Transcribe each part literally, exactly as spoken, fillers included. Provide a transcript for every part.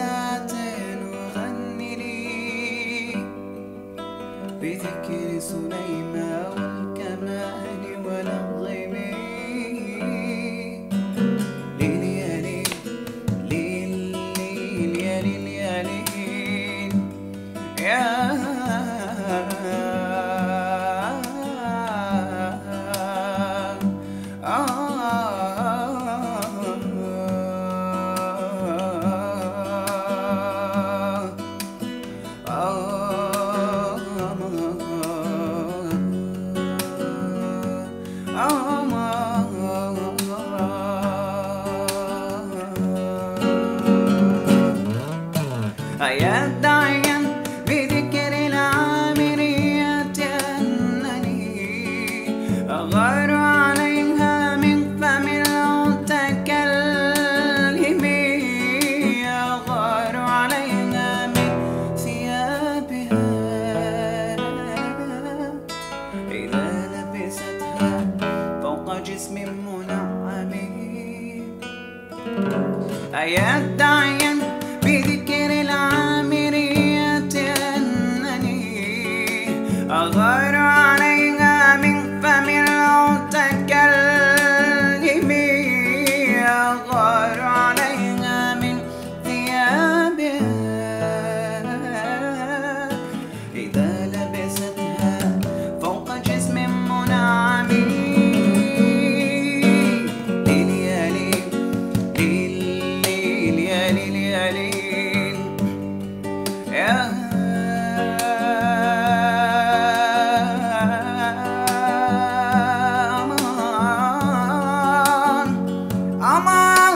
أبيات أغني لي بذكر سليمان والكمان والنغم. ليل يا ليل ليل ليل يا ليل يا ليل يا يا داعيا بذكر العامرية أنني أغار عليها من فم المتكلم، أغار عليها من ثيابها إذا لبستها فوق جسم منعم. يا داعيا بذكر العامرية أنني أغار عليها من فم المتكلم، أغار عليها من ثيابها إذا لبستها فوق جسم منعم. ليل يا ليل ليل ليل يا ليل يا ليل يا أمان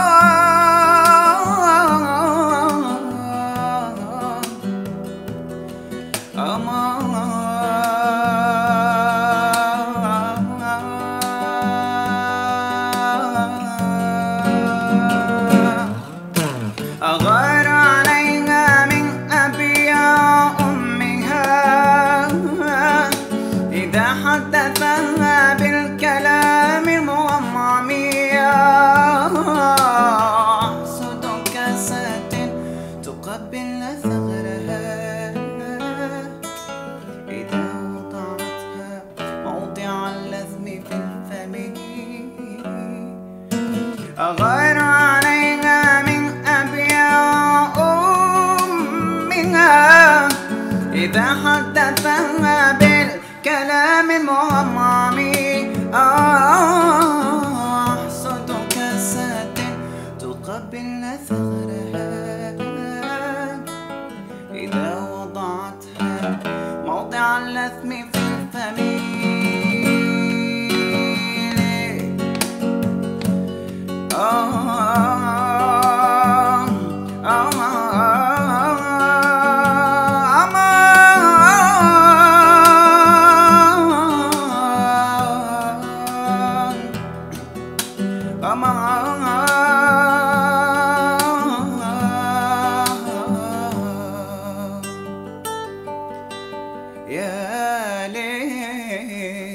أمان أغار عليها من أبياء أمها إذا حدثها بالكلام المغمم. أحسد كاسات تقبل ثغرها إذا وضعتها موضع اللثم في الفم. أغار عليها من أبياء أمها إذا حدثها بالكلام المغمم. أحسد كاسات تقبل ثغرها إذا وضعتها موضع اللثم في الفم. يا ليل